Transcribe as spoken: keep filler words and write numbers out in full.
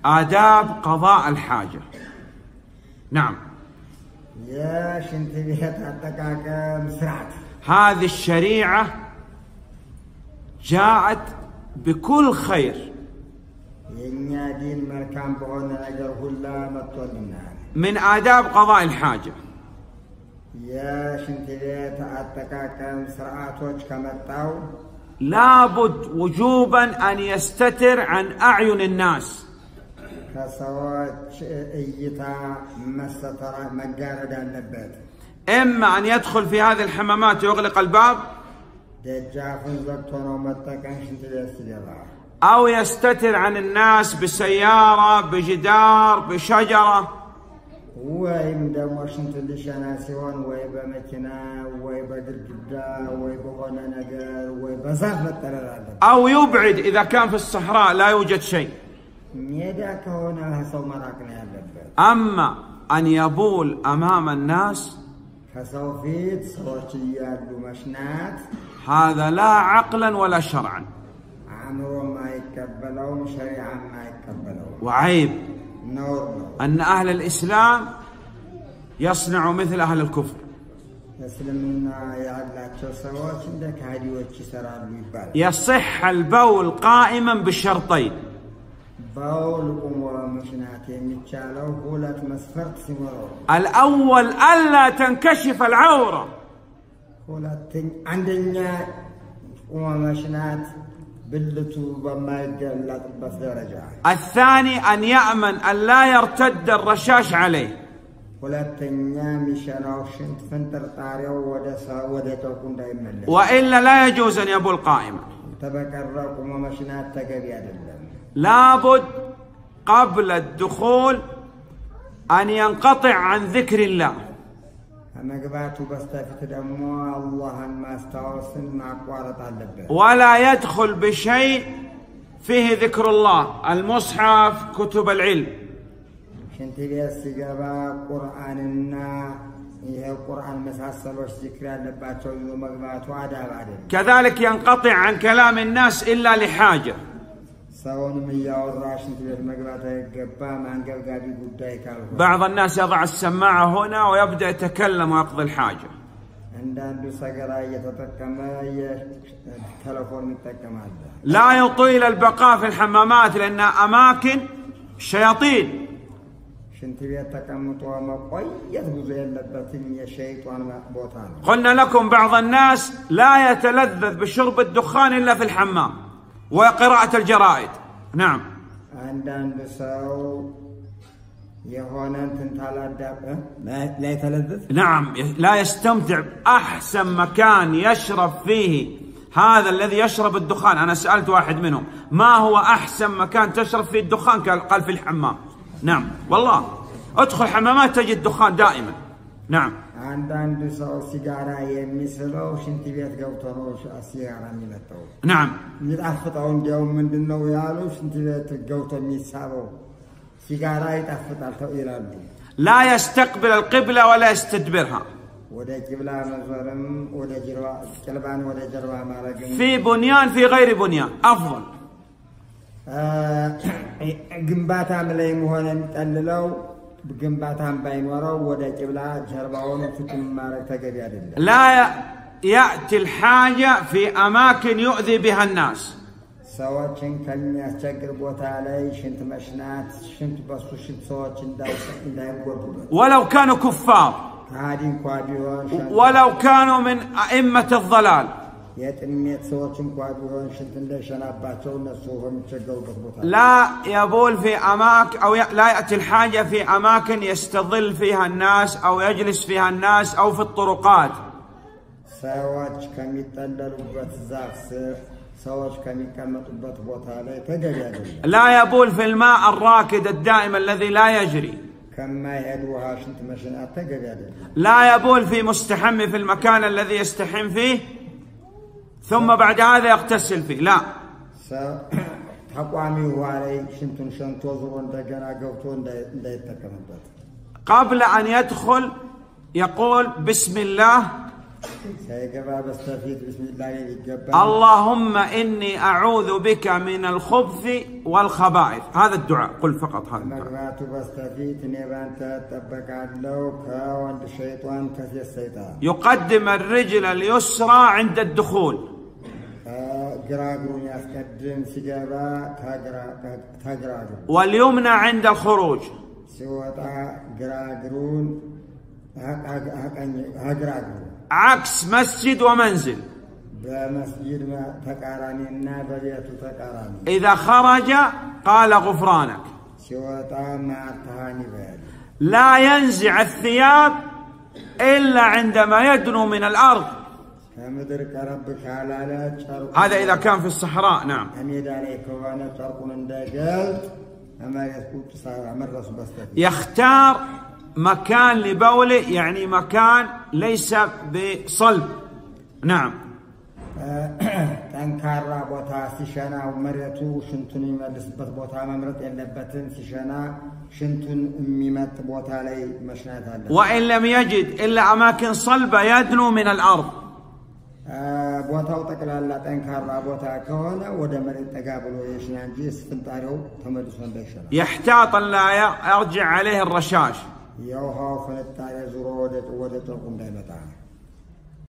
آداب قضاء الحاجة. نعم. يا شنت بيت أتكاكم سرعت. هذه الشريعة جاءت بكل خير. من آداب قضاء الحاجة. يا شنت بيت أتكاكم سرعتوش كمتاو. لابد وجوبا أن يستتر عن أعين الناس. إما أن يدخل في هذه الحمامات ويغلق الباب، أو يستتر عن الناس بسيارة، بجدار، بشجرة. أو يبعد إذا كان في الصحراء لا يوجد شيء. أما أن يبول أمام الناس هذا لا عقلا ولا شرعا، وعيب أن أهل الإسلام يصنعوا مثل أهل الكفر. يصح البول قائما بشرطين: الأول ألا تنكشف العورة، الثاني أن يأمن أن لا يرتد الرشاش عليه. وإلا لا يجوز أن يبول قائما. لابد قبل الدخول أن ينقطع عن ذكر الله، ولا يدخل بشيء فيه ذكر الله، المصحف، كتب العلم. كذلك ينقطع عن كلام الناس إلا لحاجة. بعض الناس يضع السماعة هنا ويبدأ يتكلم ويقضي الحاجة. لا يطيل البقاء في الحمامات لأنها أماكن شياطين. قلنا لكم بعض الناس لا يتلذذ بشرب الدخان إلا في الحمام وقراءة الجرائد. نعم. لا يتلذذ. نعم، لا يستمتع. أحسن مكان يشرب فيه هذا الذي يشرب الدخان، أنا سألت واحد منهم ما هو أحسن مكان تشرب فيه الدخان، قال في الحمام. نعم والله، ادخل حمامات تجد دخان دائما. نعم. عندنا سو سيجارة يمسلو شنتي بيت قوتنو السيجارة ميلتو. نعم. يتأفطون اليوم من دنو يالو شنتي بيت قوتن ميسابو سيجارة يتأفط إلى لا يستقبل القبلة ولا يستدبرها. وده قبلة مزورم وده جروا كلبان وده جروا مالك. في بنيان في غير بنيان أفضل. جنبات عملي مهون تقللو بجنباتهم بين ورا وده قبلة جرباون فتن مارك تجري عليه. لا يأتي الحاجة في أماكن يؤذي بها الناس. سواء كان يستجر بوت عليه شنت مشنات شنت بسوا شنت سواء شنت دايم ولو كانوا كفار، ولو كانوا من أئمة الضلال، لا يبول في أماكن أو لا يأتي الحاجة في أماكن يستظل فيها الناس أو يجلس فيها الناس أو في الطرقات. لا يبول في الماء الراكد الدائم الذي لا يجري. لا يبول في مستحم في المكان الذي يستحم فيه ثم بعد هذا يغتسل فيه، لا. قبل أن يدخل يقول بسم الله اللهم إني أعوذ بك من الخبث والخبائث. هذا الدعاء، قل فقط هذا الدعاء. يقدم الرجل اليسرى عند الدخول، واليمنى عند الخروج، عكس مسجد ومنزل. إذا خرج قال غفرانك. لا ينزع الثياب إلا عندما يدنو من الأرض. هذا إذا كان في الصحراء. نعم. يختار مكان لبوله، يعني مكان ليس بصلب. نعم. تنكر بوتا سيشنا ومريتو شنتون يملسبت بوتا ممرت يلبتن سيشنا شنتون ميمت بوتا لي مشنات. وإن لم يجد إلا أماكن صلبة يدنو من الأرض. بوتا وتقلال تنكر بوتا كونه ودا مريت تقابلوا يشنان جيس فنتارو تملسون بيشنا. يحتاط لا يرجع عليه الرشاش. يوها فنتاري زرودت ودت وقم دايمتها.